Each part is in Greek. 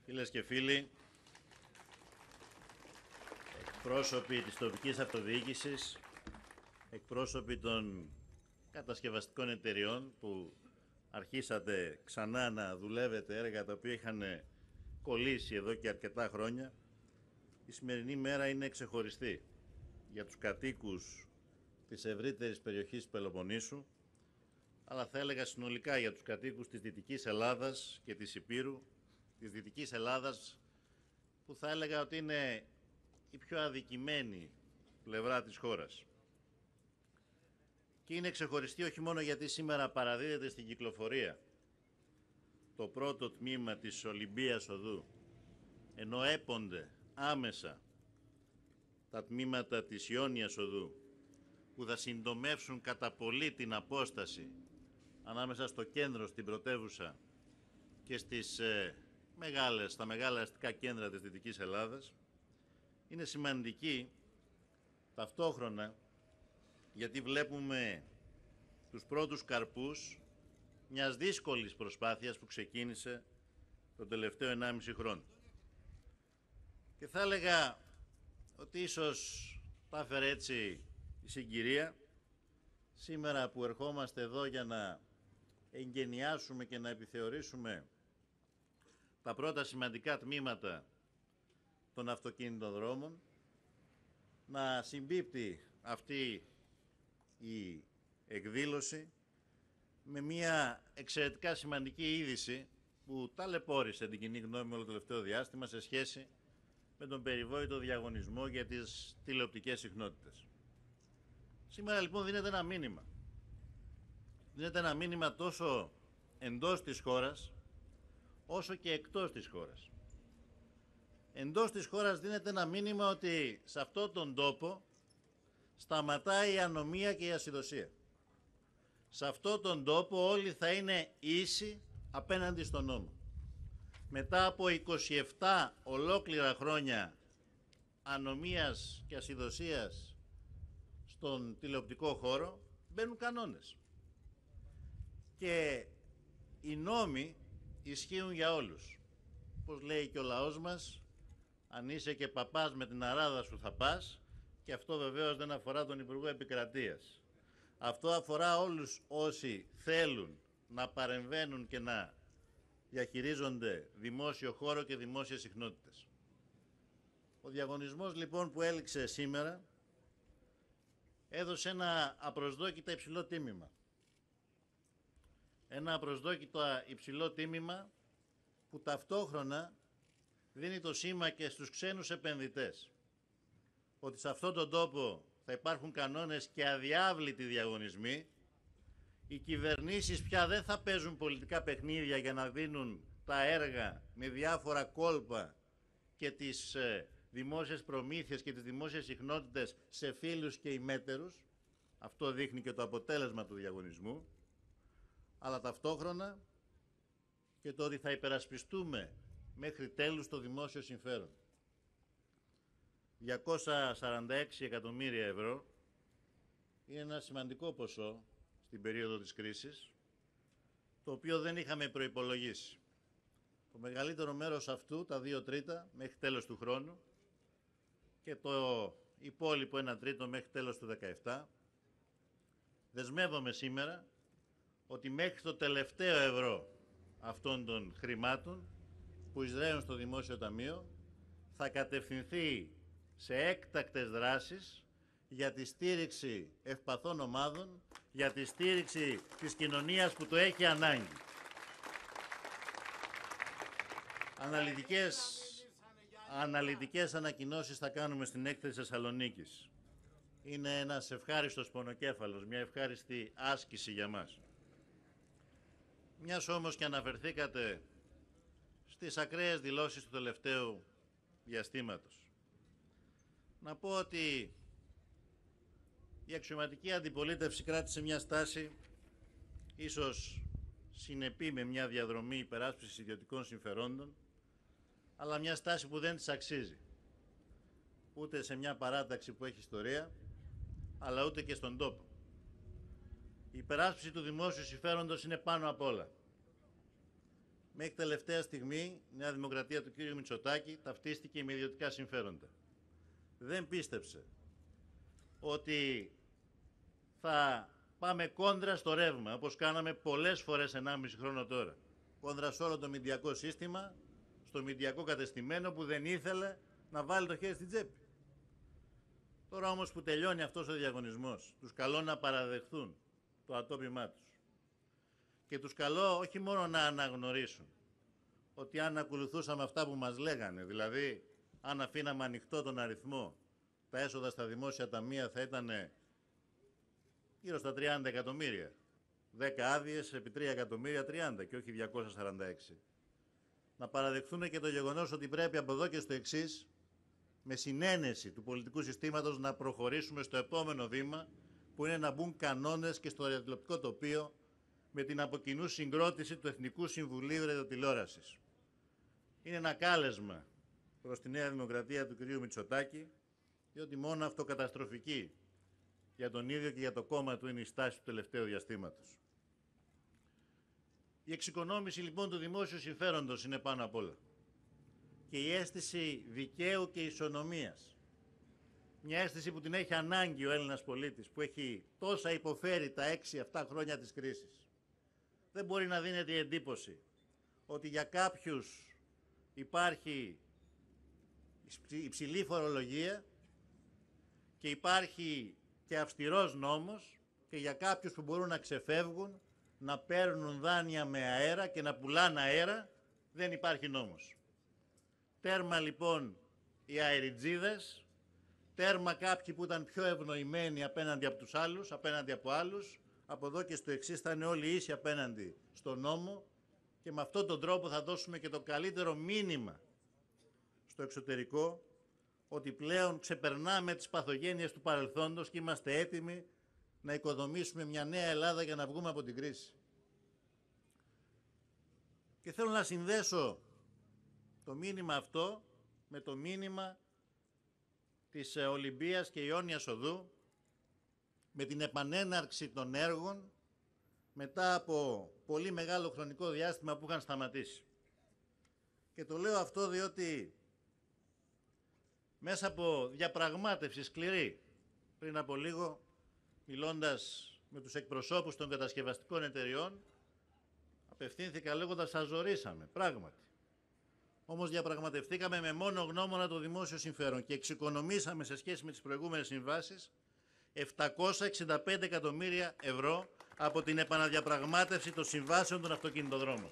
Φίλες και φίλοι, εκπρόσωποι της τοπικής αυτοδιοίκησης, εκπρόσωποι των κατασκευαστικών εταιριών που αρχίσατε ξανά να δουλεύετε έργα τα οποία είχαν κολλήσει εδώ και αρκετά χρόνια, η σημερινή μέρα είναι ξεχωριστή για τους κατοίκους της ευρύτερης περιοχής Πελοποννήσου, αλλά θα έλεγα συνολικά για τους κατοίκους της Δυτικής Ελλάδας και της Ηπείρου, της Δυτικής Ελλάδας, που θα έλεγα ότι είναι η πιο αδικημένη πλευρά της χώρας. Και είναι ξεχωριστή όχι μόνο γιατί σήμερα παραδίδεται στην κυκλοφορία το πρώτο τμήμα της Ολυμπίας Οδού, ενώ έπονται άμεσα τα τμήματα της Ιόνιας Οδού, που θα συντομεύσουν κατά πολύ την απόσταση ανάμεσα στο κέντρο, στην πρωτεύουσα και στα μεγάλα αστικά κέντρα της Δυτικής Ελλάδας, είναι σημαντική ταυτόχρονα γιατί βλέπουμε τους πρώτους καρπούς μιας δύσκολης προσπάθειας που ξεκίνησε τον τελευταίο 1,5 χρόνο. Και θα έλεγα ότι ίσως τα έφερε έτσι η συγκυρία, σήμερα που ερχόμαστε εδώ για να εγκαινιάσουμε και να επιθεωρήσουμε τα πρώτα σημαντικά τμήματα των αυτοκίνητων να συμπίπτει αυτή η εκδήλωση με μια εξαιρετικά σημαντική είδηση που ταλαιπώρησε την κοινή γνώμη όλο το τελευταίο διάστημα σε σχέση με τον περιβόητο διαγωνισμό για τις τηλεοπτικές συχνότητες. Σήμερα λοιπόν δίνεται ένα μήνυμα. Δίνεται ένα μήνυμα τόσο εντός της χώρας όσο και εκτός της χώρας. Εντός της χώρας δίνεται ένα μήνυμα ότι σε αυτόν τον τόπο σταματάει η ανομία και η ασυδοσία. Σε αυτόν τον τόπο όλοι θα είναι ίσοι απέναντι στον νόμο. Μετά από 27 ολόκληρα χρόνια ανομίας και ασυδοσίας στον τηλεοπτικό χώρο μπαίνουν κανόνες. Και οι νόμοι ισχύουν για όλους. Όπως λέει και ο λαός μας, αν είσαι και παπάς με την αράδα σου θα πας, και αυτό βεβαίως δεν αφορά τον Υπουργό Επικρατείας. Αυτό αφορά όλους όσοι θέλουν να παρεμβαίνουν και να διαχειρίζονται δημόσιο χώρο και δημόσιες συχνότητες. Ο διαγωνισμός λοιπόν που έληξε σήμερα έδωσε ένα απροσδόκητα υψηλό τίμημα. Ένα απροσδόκητα υψηλό τίμημα που ταυτόχρονα δίνει το σήμα και στους ξένους επενδυτές ότι σε αυτόν τον τόπο θα υπάρχουν κανόνες και αδιάβλητοι διαγωνισμοί. Οι κυβερνήσεις πια δεν θα παίζουν πολιτικά παιχνίδια για να δίνουν τα έργα με διάφορα κόλπα και τις δημόσιες προμήθειες και τις δημόσιες συχνότητες σε φίλους και ημέτερους. Αυτό δείχνει και το αποτέλεσμα του διαγωνισμού. Αλλά ταυτόχρονα και το ότι θα υπερασπιστούμε μέχρι τέλους το δημόσιο συμφέρον. 246 εκατομμύρια ευρώ είναι ένα σημαντικό ποσό στην περίοδο της κρίσης, το οποίο δεν είχαμε προϋπολογίσει. Το μεγαλύτερο μέρος αυτού, τα 2/3, μέχρι τέλος του χρόνου και το υπόλοιπο 1/3 μέχρι τέλος του 2017, δεσμεύομαι σήμερα ότι μέχρι το τελευταίο ευρώ αυτών των χρημάτων που εισραίουν στο Δημόσιο Ταμείο θα κατευθυνθεί σε έκτακτες δράσεις για τη στήριξη ευπαθών ομάδων, για τη στήριξη της κοινωνίας που το έχει ανάγκη. Αναλυτικές ανακοινώσεις θα κάνουμε στην έκθεση Θεσσαλονίκης. Είναι ένας ευχάριστος πονοκέφαλος, μια ευχάριστη άσκηση για μας. Μιας όμως και αναφερθήκατε στις ακραίες δηλώσεις του τελευταίου διαστήματος. Να πω ότι η αξιωματική αντιπολίτευση κράτησε μια στάση ίσως συνεπή με μια διαδρομή υπεράσπισης ιδιωτικών συμφερόντων, αλλά μια στάση που δεν της αξίζει. Ούτε σε μια παράταξη που έχει ιστορία, αλλά ούτε και στον τόπο. Η υπεράσπιση του δημόσιου συμφέροντος είναι πάνω απ' όλα. Μέχρι τελευταία στιγμή η Νέα Δημοκρατία του κ. Μητσοτάκη ταυτίστηκε με ιδιωτικά συμφέροντα. Δεν πίστεψε ότι θα πάμε κόντρα στο ρεύμα, όπως κάναμε πολλές φορές 1,5 χρόνο τώρα. Κόντρα σε όλο το μηντιακό σύστημα, στο μηντιακό κατεστημένο που δεν ήθελε να βάλει το χέρι στην τσέπη. Τώρα όμως που τελειώνει αυτός ο διαγωνισμός, τους καλώ να παραδεχθούν το ατόπιμά τους. Και τους καλώ όχι μόνο να αναγνωρίσουν ότι αν ακολουθούσαμε αυτά που μας λέγανε, δηλαδή αν αφήναμε ανοιχτό τον αριθμό, τα έσοδα στα δημόσια ταμεία θα ήταν γύρω στα 30 εκατομμύρια. 10 άδειες επί 3 εκατομμύρια 30 και όχι 246. Να παραδεχθούν και το γεγονός ότι πρέπει από εδώ και στο εξής, με συνένεση του πολιτικού συστήματος, να προχωρήσουμε στο επόμενο βήμα, που είναι να μπουν κανόνες και στο ραδιοτηλεοπτικό τοπίο με την από κοινού συγκρότηση του Εθνικού Συμβουλίου Ραδιοτηλεόρασης. Είναι ένα κάλεσμα προς τη Νέα Δημοκρατία του κ. Μητσοτάκη, διότι μόνο αυτοκαταστροφική για τον ίδιο και για το κόμμα του είναι η στάση του τελευταίου διαστήματος. Η εξοικονόμηση λοιπόν του δημόσιου συμφέροντος είναι πάνω απ' όλα. Και η αίσθηση δικαίου και ισονομίας. Μια αίσθηση που την έχει ανάγκη ο Έλληνας πολίτης, που έχει τόσα υποφέρει τα 6-7 χρόνια της κρίσης. Δεν μπορεί να δίνεται η εντύπωση ότι για κάποιους υπάρχει υψηλή φορολογία και υπάρχει και αυστηρός νόμος και για κάποιους που μπορούν να ξεφεύγουν, να παίρνουν δάνεια με αέρα και να πουλάνε αέρα, δεν υπάρχει νόμος. Τέρμα λοιπόν οι αεριτζίδες, τέρμα κάποιοι που ήταν πιο ευνοημένοι απέναντι από τους άλλους, απέναντι από άλλους, από εδώ και στο εξής θα είναι όλοι ίσοι απέναντι στον νόμο και με αυτόν τον τρόπο θα δώσουμε και το καλύτερο μήνυμα στο εξωτερικό ότι πλέον ξεπερνάμε τις παθογένειες του παρελθόντος και είμαστε έτοιμοι να οικοδομήσουμε μια νέα Ελλάδα για να βγούμε από την κρίση. Και θέλω να συνδέσω το μήνυμα αυτό με το μήνυμα της Ολυμπίας και Ιόνιας Οδού, με την επανέναρξη των έργων μετά από πολύ μεγάλο χρονικό διάστημα που είχαν σταματήσει. Και το λέω αυτό διότι μέσα από διαπραγμάτευση σκληρή, πριν από λίγο, μιλώντας με τους εκπροσώπους των κατασκευαστικών εταιριών, απευθύνθηκα λέγοντας αζωρίσαμε, πράγματι. Όμως διαπραγματευτήκαμε με μόνο γνώμονα το δημόσιο συμφέρον και εξοικονομήσαμε σε σχέση με τις προηγούμενες συμβάσεις 765 εκατομμύρια ευρώ από την επαναδιαπραγμάτευση των συμβάσεων των αυτοκινητοδρόμων.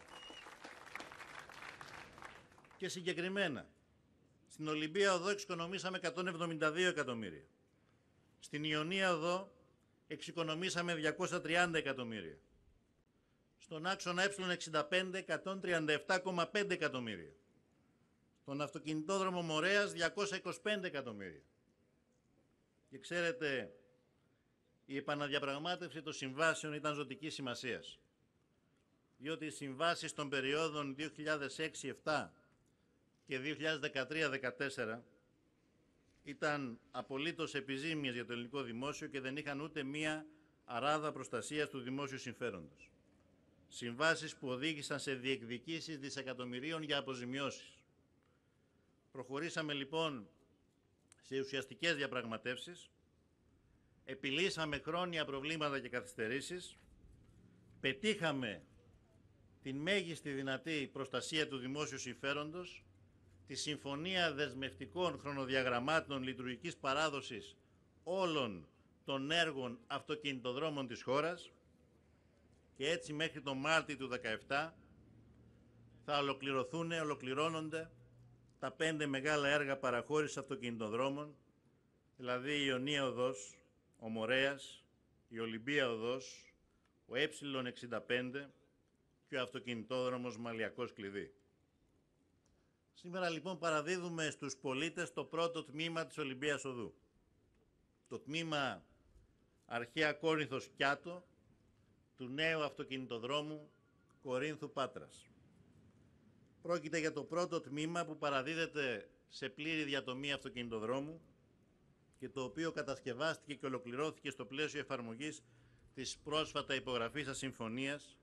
Και συγκεκριμένα, στην Ολυμπία Οδό εξοικονομήσαμε 172 εκατομμύρια. Στην Ιωνία Οδό εξοικονομήσαμε 230 εκατομμύρια. Στον άξονα Ε65 137,5 εκατομμύρια. Στον αυτοκινητόδρομο Μορέας 225 εκατομμύρια. Και ξέρετε, η επαναδιαπραγμάτευση των συμβάσεων ήταν ζωτικής σημασίας. Διότι οι συμβάσεις των περιόδων 2006-2007 και 2013-2014 ήταν απολύτως επιζήμιες για το ελληνικό δημόσιο και δεν είχαν ούτε μία αράδα προστασίας του δημόσιου συμφέροντος. Συμβάσεις που οδήγησαν σε διεκδικήσεις δισεκατομμυρίων για αποζημιώσεις. Προχωρήσαμε λοιπόν σε ουσιαστικές διαπραγματεύσεις, επιλύσαμε χρόνια προβλήματα και καθυστερήσεις, πετύχαμε την μέγιστη δυνατή προστασία του δημόσιου συμφέροντος, τη συμφωνία δεσμευτικών χρονοδιαγραμμάτων λειτουργικής παράδοσης όλων των έργων αυτοκινητοδρόμων της χώρας και έτσι μέχρι τον Μάρτιο του 2017 θα ολοκληρώνονται τα 5 μεγάλα έργα παραχώρησης αυτοκινητοδρόμων, δηλαδή η Ιωνία Οδός, ο Μορέας, η Ολυμπία Οδός, ο Ε65 και ο αυτοκινητόδρομος Μαλιακός Κλειδί. Σήμερα λοιπόν παραδίδουμε στους πολίτες το πρώτο τμήμα της Ολυμπίας Οδού. Το τμήμα Αρχαία Κόρινθος Κιάτο του νέου αυτοκινητοδρόμου Κορίνθου Πάτρας. Πρόκειται για το πρώτο τμήμα που παραδίδεται σε πλήρη διατομή αυτοκινητοδρόμου και το οποίο κατασκευάστηκε και ολοκληρώθηκε στο πλαίσιο εφαρμογής της πρόσφατα υπογραφής συμφωνίας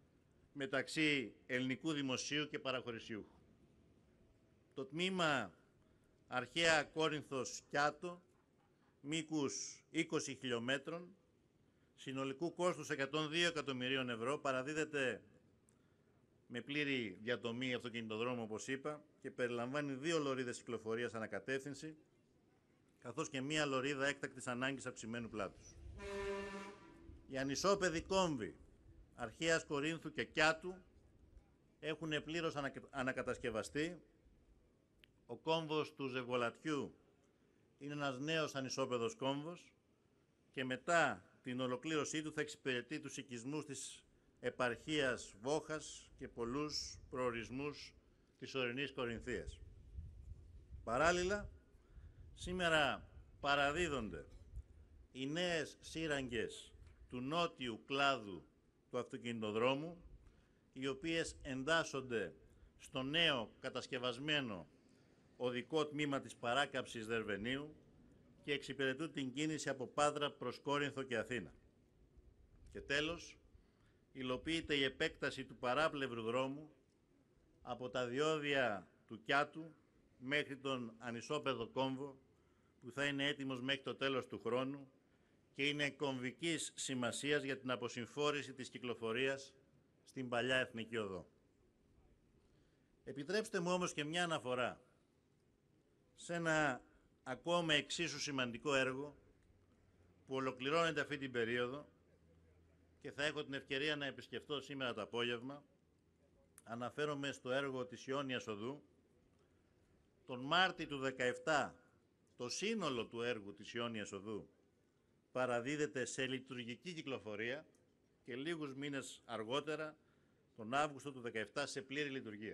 μεταξύ ελληνικού δημοσίου και παραχωρησιούχου. Το τμήμα αρχαία Κόρινθος Κιάτο, μήκους 20 χιλιόμετρων, συνολικού κόστους 102 εκατομμυρίων ευρώ, παραδίδεται με πλήρη διατομή αυτοκινητοδρόμου, όπως είπα, και περιλαμβάνει 2 λωρίδες κυκλοφορίας ανακατεύθυνση, καθώς και 1 λωρίδα έκτακτης ανάγκης αυξημένου πλάτους. Οι ανισόπεδοι κόμβοι αρχαίας Κορίνθου και Κιάτου έχουν πλήρως ανακατασκευαστεί. Ο κόμβος του Ζευγολατιού είναι ένας νέος ανισόπεδος κόμβος και μετά την ολοκλήρωσή του θα εξυπηρετεί τους οικισμούς της επαρχίας Βόχας και πολλούς προορισμούς της ορεινής Κορινθίας. Παράλληλα, σήμερα παραδίδονται οι νέες σύραγγες του νότιου κλάδου του αυτοκινητοδρόμου, οι οποίες εντάσσονται στο νέο κατασκευασμένο οδικό τμήμα της παράκαψης Δερβενίου και εξυπηρετούν την κίνηση από Πάτρα προς Κόρινθο και Αθήνα. Και τέλος, υλοποιείται η επέκταση του παράπλευρου δρόμου από τα διόδια του Κιάτου μέχρι τον ανισόπεδο κόμβο, που θα είναι έτοιμος μέχρι το τέλος του χρόνου και είναι κομβικής σημασίας για την αποσυμφόρηση της κυκλοφορίας στην παλιά Εθνική Οδό. Επιτρέψτε μου όμως και μια αναφορά σε ένα ακόμα εξίσου σημαντικό έργο που ολοκληρώνεται αυτή την περίοδο και θα έχω την ευκαιρία να επισκεφτώ σήμερα το απόγευμα. Αναφέρομαι στο έργο της Ιόνιας Οδού. Τον Μάρτιο του 2017 το σύνολο του έργου της Ιόνιας Οδού παραδίδεται σε λειτουργική κυκλοφορία και λίγους μήνες αργότερα, τον Αύγουστο του 2017, σε πλήρη λειτουργία.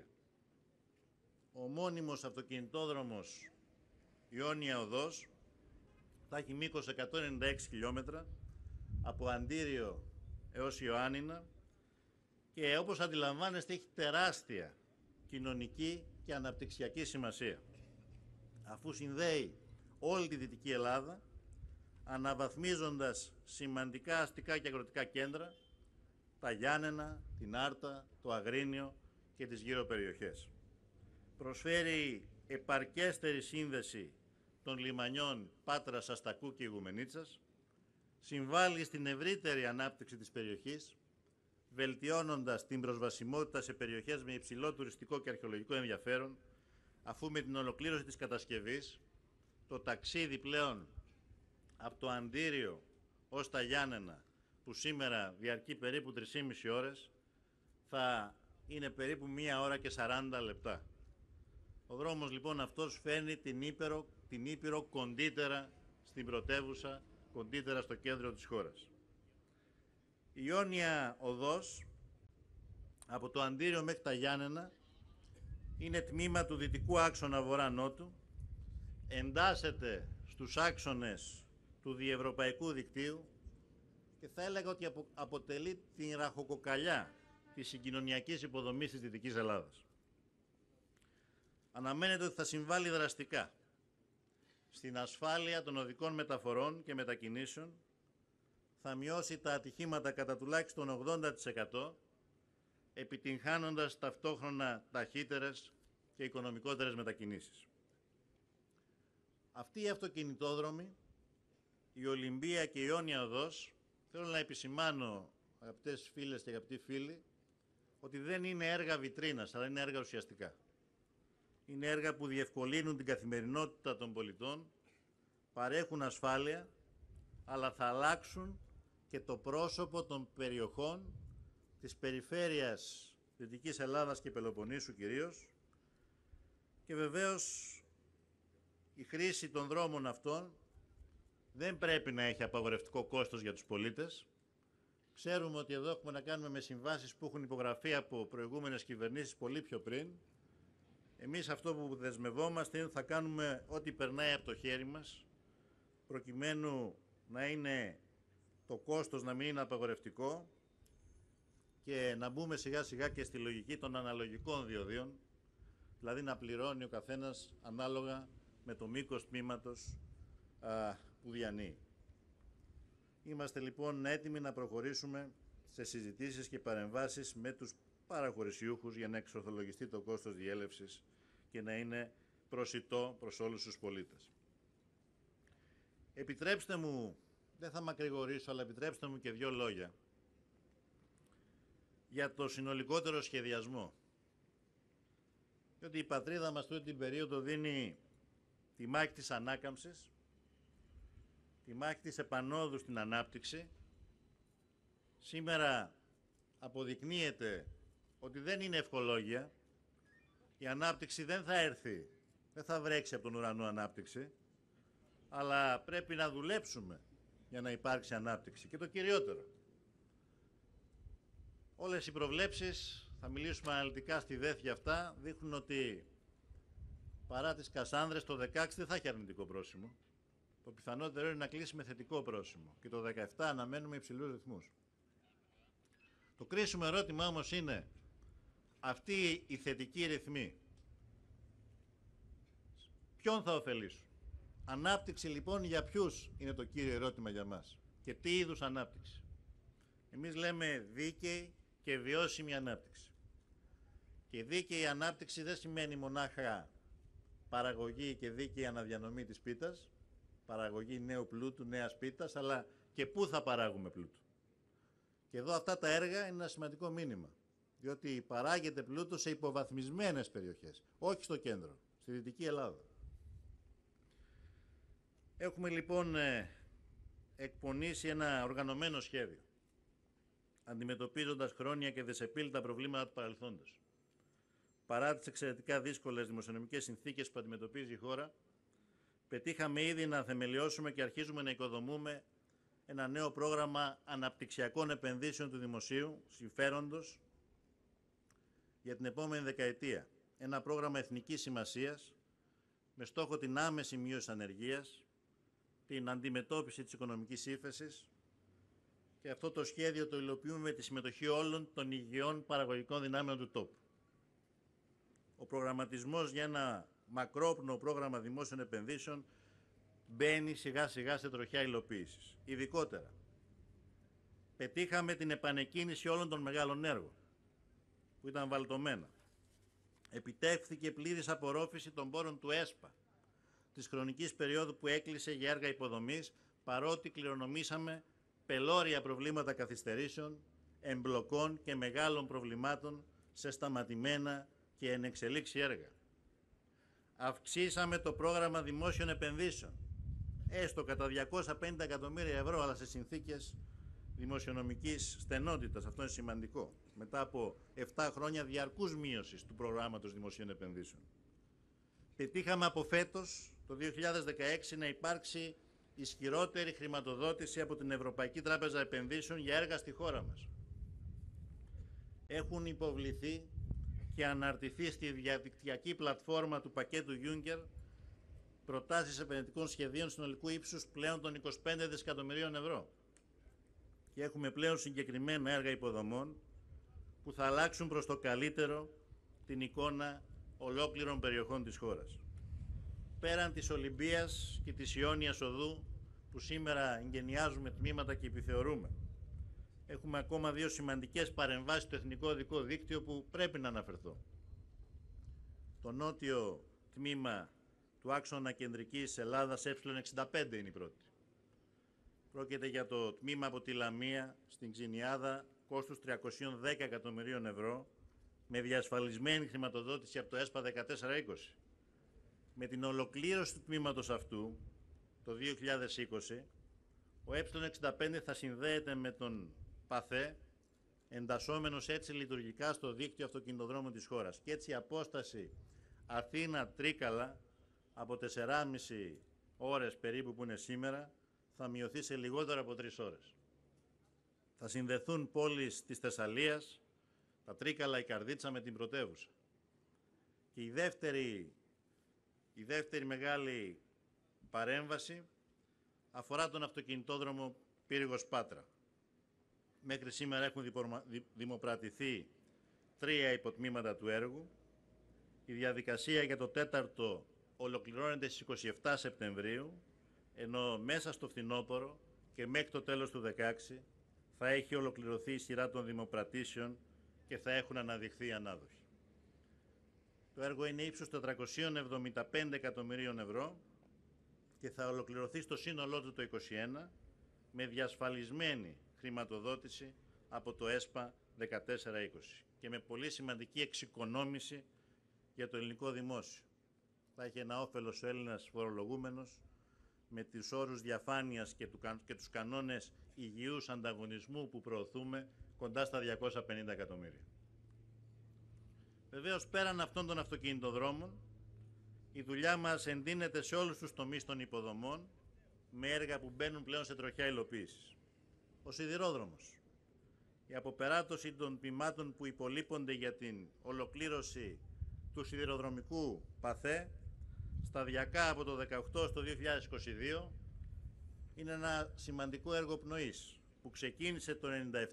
Ο μόνιμος αυτοκινητόδρομος Ιόνια Οδός θα έχει μήκος 196 χιλιόμετρα από Αντίριο έως Ιωάννινα και όπως αντιλαμβάνεστε έχει τεράστια κοινωνική και αναπτυξιακή σημασία, αφού συνδέει όλη τη Δυτική Ελλάδα, αναβαθμίζοντας σημαντικά αστικά και αγροτικά κέντρα, τα Γιάννενα, την Άρτα, το Αγρίνιο και τις γύρω περιοχές. Προσφέρει επαρκέστερη σύνδεση των λιμανιών Πάτρας, Αστακού και Ιγουμενίτσας, συμβάλλει στην ευρύτερη ανάπτυξη της περιοχής, βελτιώνοντας την προσβασιμότητα σε περιοχές με υψηλό τουριστικό και αρχαιολογικό ενδιαφέρον, αφού με την ολοκλήρωση της κατασκευής το ταξίδι πλέον από το Αντίριο ως τα Γιάννενα, που σήμερα διαρκεί περίπου 3,5 ώρες, θα είναι περίπου 1 ώρα και 40 λεπτά. Ο δρόμος λοιπόν αυτός φέρνει την Ήπειρο κοντύτερα στην πρωτεύουσα, κοντύτερα στο κέντρο της χώρας. Η Ιόνια Οδός, από το Αντίριο μέχρι τα Γιάννενα, είναι τμήμα του δυτικού άξονα βορρά-νότου, εντάσσεται στους άξονες του διευρωπαϊκού δικτύου και θα έλεγα ότι αποτελεί την ραχοκοκαλιά της συγκοινωνιακής υποδομής της Δυτικής Ελλάδας. Αναμένεται ότι θα συμβάλλει δραστικά στην ασφάλεια των οδικών μεταφορών και μετακινήσεων, θα μειώσει τα ατυχήματα κατά τουλάχιστον 80%, επιτυγχάνοντας ταυτόχρονα ταχύτερες και οικονομικότερες μετακινήσεις. Αυτοί οι αυτοκινητόδρομοι, η Ολυμπία και η Ιόνια Οδός, θέλω να επισημάνω, αγαπητές φίλες και αγαπητοί φίλοι, ότι δεν είναι έργα βιτρίνας, αλλά είναι έργα ουσιαστικά. Είναι έργα που διευκολύνουν την καθημερινότητα των πολιτών, παρέχουν ασφάλεια, αλλά θα αλλάξουν και το πρόσωπο των περιοχών της περιφέρειας Δυτικής Ελλάδας και Πελοποννήσου κυρίως, και βεβαίως η χρήση των δρόμων αυτών δεν πρέπει να έχει απαγορευτικό κόστος για τους πολίτες. Ξέρουμε ότι εδώ έχουμε να κάνουμε με συμβάσεις που έχουν υπογραφεί από προηγούμενες κυβερνήσεις πολύ πιο πριν. Εμείς αυτό που δεσμευόμαστε είναι ότι θα κάνουμε ό,τι περνάει από το χέρι μας, προκειμένου να είναι το κόστος να μην είναι απαγορευτικό και να μπούμε σιγά σιγά και στη λογική των αναλογικών διοδίων, δηλαδή να πληρώνει ο καθένας ανάλογα με το μήκος τμήματος που διανύει. Είμαστε λοιπόν έτοιμοι να προχωρήσουμε σε συζητήσεις και παρεμβάσεις με τους παραχωρησιούχους για να εξορθολογιστεί το κόστος διέλευσης και να είναι προσιτό προς όλους τους πολίτες. Επιτρέψτε μου, δεν θα μακρηγορήσω, αλλά επιτρέψτε μου και δύο λόγια για το συνολικότερο σχεδιασμό. Διότι η πατρίδα μας τούτη την περίοδο δίνει τη μάχη της ανάκαμψης, τη μάχη της επανόδου στην ανάπτυξη. Σήμερα αποδεικνύεται ότι δεν είναι ευχολόγια. Η ανάπτυξη δεν θα έρθει, δεν θα βρέξει από τον ουρανό ανάπτυξη, αλλά πρέπει να δουλέψουμε για να υπάρξει ανάπτυξη. Και το κυριότερο, όλες οι προβλέψεις, θα μιλήσουμε αναλυτικά στη ΔΕΘ για αυτά, δείχνουν ότι παρά τις Κασάνδρες το 16 δεν θα έχει αρνητικό πρόσημο. Το πιθανότερο είναι να κλείσει με θετικό πρόσημο και το 17 αναμένουμε υψηλούς ρυθμούς. Το κρίσιμο ερώτημα όμως είναι αυτοί οι θετικοί ρυθμοί ποιον θα ωφελήσουν? Ανάπτυξη λοιπόν για ποιους είναι το κύριο ερώτημα για μας και τι είδους ανάπτυξη? Εμείς λέμε δίκαιη και βιώσιμη ανάπτυξη. Και δίκαιη ανάπτυξη δεν σημαίνει μονάχα παραγωγή και δίκαιη αναδιανομή της πίτας, παραγωγή νέου πλούτου, νέας πίτας, αλλά και πού θα παράγουμε πλούτο. Και εδώ αυτά τα έργα είναι ένα σημαντικό μήνυμα, διότι παράγεται πλούτο σε υποβαθμισμένες περιοχές, όχι στο κέντρο, στη Δυτική Ελλάδα. Έχουμε λοιπόν εκπονήσει ένα οργανωμένο σχέδιο, αντιμετωπίζοντας χρόνια και δυσεπίλητα προβλήματα του παρελθόντος. Παρά τις εξαιρετικά δύσκολες δημοσιονομικές συνθήκες που αντιμετωπίζει η χώρα, πετύχαμε ήδη να θεμελιώσουμε και αρχίζουμε να οικοδομούμε ένα νέο πρόγραμμα αναπτυξιακών επενδύσεων του δημοσίου συμφέροντος για την επόμενη δεκαετία. Ένα πρόγραμμα εθνικής σημασίας με στόχο την άμεση μείωση ανεργίας, την αντιμετώπιση της οικονομικής ύφεσης, και αυτό το σχέδιο το υλοποιούμε με τη συμμετοχή όλων των υγιών παραγωγικών δυνάμεων του τόπου. Ο προγραμματισμός για ένα μακρόπνο πρόγραμμα δημόσιων επενδύσεων μπαίνει σιγά σιγά σε τροχιά υλοποίησης. Ειδικότερα, πετύχαμε την επανεκκίνηση όλων των μεγάλων έργων που ήταν βαλτωμένα. Επιτεύχθηκε πλήρης απορρόφηση των πόρων του ΕΣΠΑ της χρονικής περίοδου που έκλεισε για έργα υποδομής, παρότι κληρονομήσαμε πελώρια προβλήματα καθυστερήσεων, εμπλοκών και μεγάλων προβλημάτων σε σταματημένα και ενεξελίξη έργα. Αυξήσαμε το πρόγραμμα δημόσιων επενδύσεων, έστω κατά 250 εκατομμύρια ευρώ, αλλά σε συνθήκες δημοσιονομικής στενότητας. Αυτό είναι σημαντικό, μετά από 7 χρόνια διαρκούς μείωσης του προγράμματος δημοσίων επενδύσεων. Πετύχαμε από φέτος, το 2016, να υπάρξει ισχυρότερη χρηματοδότηση από την Ευρωπαϊκή Τράπεζα Επενδύσεων για έργα στη χώρα μας. Έχουν υποβληθεί και αναρτηθεί στη διαδικτυακή πλατφόρμα του πακέτου Juncker προτάσεις επενδυτικών σχεδίων συνολικού ύψους πλέον των 25 δισεκατομμυρίων ευρώ. Και έχουμε πλέον συγκεκριμένα έργα υποδομών που θα αλλάξουν προς το καλύτερο την εικόνα ολόκληρων περιοχών της χώρας. Πέραν της Ολυμπίας και της Ιόνιας Οδού, που σήμερα εγκαινιάζουμε τμήματα και επιθεωρούμε, έχουμε ακόμα 2 σημαντικές παρεμβάσεις στο Εθνικό Οδικό Δίκτυο που πρέπει να αναφερθώ. Το νότιο τμήμα του άξονα κεντρικής Ελλάδας Ε65 είναι η πρώτη. Πρόκειται για το τμήμα από τη Λαμία στην Ξινιάδα κόστους 310 εκατομμυρίων ευρώ με διασφαλισμένη χρηματοδότηση από το ΕΣΠΑ 14-20. Με την ολοκλήρωση του τμήματος αυτού το 2020, ο Ε65 θα συνδέεται με τον ΠΑΘΕ, εντασσόμενος έτσι λειτουργικά στο δίκτυο αυτοκινητοδρόμων της χώρας. Και έτσι η απόσταση Αθήνα-Τρίκαλα από 4,5 ώρες περίπου που είναι σήμερα θα μειωθεί σε λιγότερο από 3 ώρες. Θα συνδεθούν πόλεις της Θεσσαλίας, τα Τρίκαλα, η Καρδίτσα με την πρωτεύουσα. Και η δεύτερη μεγάλη παρέμβαση αφορά τον αυτοκινητόδρομο Πύργος Πάτρα. Μέχρι σήμερα έχουν δημοπρατηθεί 3 υποτμήματα του έργου. Η διαδικασία για το 4ο ολοκληρώνεται στις 27 Σεπτεμβρίου, ενώ μέσα στο φθινόπωρο και μέχρι το τέλος του 2016 θα έχει ολοκληρωθεί η σειρά των δημοπρατήσεων και θα έχουν αναδειχθεί ανάδοχοι. Το έργο είναι ύψους 475 εκατομμυρίων ευρώ και θα ολοκληρωθεί στο σύνολό του το 2021 με διασφαλισμένη χρηματοδότηση από το ΕΣΠΑ 14-20 και με πολύ σημαντική εξοικονόμηση για το ελληνικό δημόσιο. Θα έχει ένα όφελος ο Έλληνας φορολογούμενος με τους όρους διαφάνειας και τους κανόνες υγιούς ανταγωνισμού που προωθούμε κοντά στα 250 εκατομμύρια. Βεβαίως, πέραν αυτών των αυτοκινητοδρόμων, η δουλειά μας εντείνεται σε όλους τους τομείς των υποδομών με έργα που μπαίνουν πλέον σε τροχιά υλοποίησης. Ο σιδηρόδρομος, η αποπεράτωση των τμήματων που υπολείπονται για την ολοκλήρωση του σιδηροδρομικού ΠΑΘΕ, σταδιακά από το 2018 στο 2022, είναι ένα σημαντικό έργο πνοής που ξεκίνησε το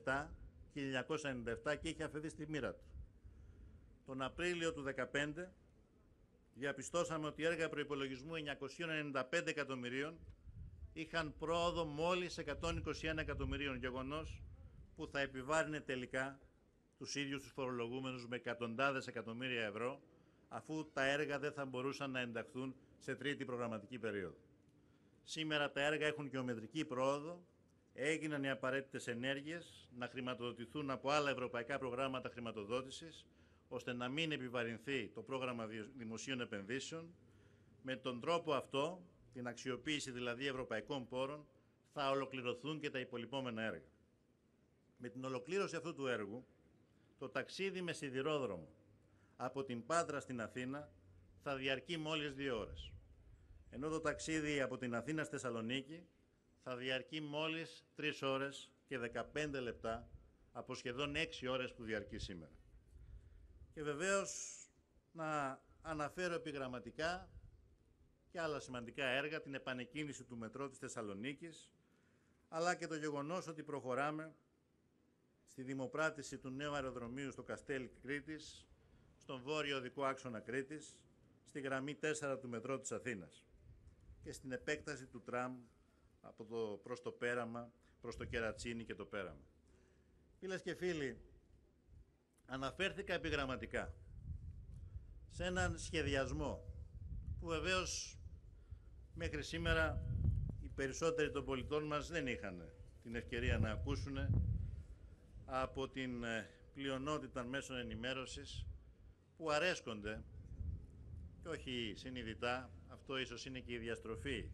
1997 και είχε αφαιθεί στη μοίρα του. Τον Απρίλιο του 2015 διαπιστώσαμε ότι έργα προϋπολογισμού 995 εκατομμυρίων είχαν πρόοδο μόλις 121 εκατομμυρίων, γεγονός που θα επιβάρυνε τελικά τους ίδιους τους φορολογούμενους με εκατοντάδες εκατομμύρια ευρώ, αφού τα έργα δεν θα μπορούσαν να ενταχθούν σε τρίτη προγραμματική περίοδο. Σήμερα τα έργα έχουν γεωμετρική πρόοδο, έγιναν οι απαραίτητες ενέργειες να χρηματοδοτηθούν από άλλα ευρωπαϊκά προγράμματα χρηματοδότησης, ώστε να μην επιβαρυνθεί το πρόγραμμα δημοσίων επενδύσεων. Με τον τρόπο αυτό, την αξιοποίηση δηλαδή ευρωπαϊκών πόρων, θα ολοκληρωθούν και τα υπολοιπόμενα έργα. Με την ολοκλήρωση αυτού του έργου, το ταξίδι με σιδηρόδρομο από την Πάτρα στην Αθήνα θα διαρκεί μόλις 2 ώρες. Ενώ το ταξίδι από την Αθήνα στη Θεσσαλονίκη θα διαρκεί μόλις 3 ώρες και 15 λεπτά από σχεδόν 6 ώρες που διαρκεί σήμερα. Και βεβαίως να αναφέρω επιγραμματικά και άλλα σημαντικά έργα, την επανεκκίνηση του μετρό της Θεσσαλονίκης, αλλά και το γεγονός ότι προχωράμε στη δημοπράτηση του νέου αεροδρομίου στο Καστέλι Κρήτης, στον βόρειο οδικό άξονα Κρήτης, στη γραμμή 4 του μετρό της Αθήνας και στην επέκταση του τραμ προς το Πέραμα, προς το Κερατσίνι και το Πέραμα. Φίλες και φίλοι, αναφέρθηκα επιγραμματικά σε έναν σχεδιασμό που βεβαίως μέχρι σήμερα οι περισσότεροι των πολιτών μας δεν είχαν την ευκαιρία να ακούσουν από την πλειονότητα μέσων ενημέρωσης που αρέσκονται και όχι συνειδητά, αυτό ίσως είναι και η διαστροφή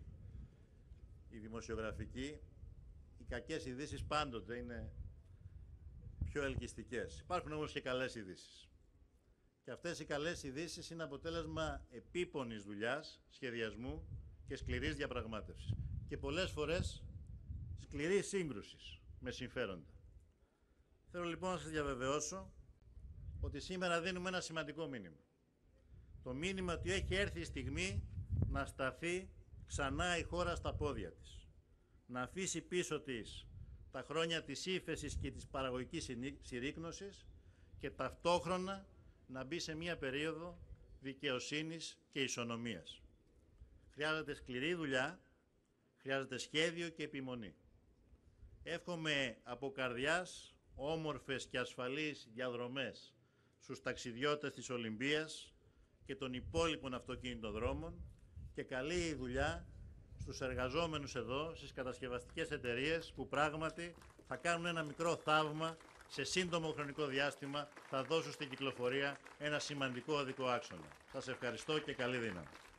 η δημοσιογραφική, οι κακές ειδήσεις πάντοτε είναι πιο ελκυστικές. Υπάρχουν όμως και καλές ειδήσεις. Και αυτές οι καλές ειδήσεις είναι αποτέλεσμα επίπονης δουλειάς, σχεδιασμού και σκληρής διαπραγμάτευσης. Και πολλές φορές σκληρής σύγκρουσης με συμφέροντα. Θέλω λοιπόν να σας διαβεβαιώσω ότι σήμερα δίνουμε ένα σημαντικό μήνυμα. Το μήνυμα ότι έχει έρθει η στιγμή να σταθεί ξανά η χώρα στα πόδια της. Να αφήσει πίσω της τα χρόνια της ύφεσης και της παραγωγικής συρρίκνωσης και ταυτόχρονα να μπει σε μια περίοδο δικαιοσύνης και ισονομίας. Χρειάζεται σκληρή δουλειά, χρειάζεται σχέδιο και επιμονή. Εύχομαι από καρδιάς όμορφες και ασφαλείς διαδρομές στους ταξιδιώτες της Ολυμπίας και των υπόλοιπων αυτοκινητοδρόμων και καλή δουλειά στους εργαζόμενους εδώ, στις κατασκευαστικές εταιρείες που πράγματι θα κάνουν ένα μικρό θαύμα, σε σύντομο χρονικό διάστημα θα δώσουν στην κυκλοφορία ένα σημαντικό οδικό άξονα. Σας ευχαριστώ και καλή δύναμη.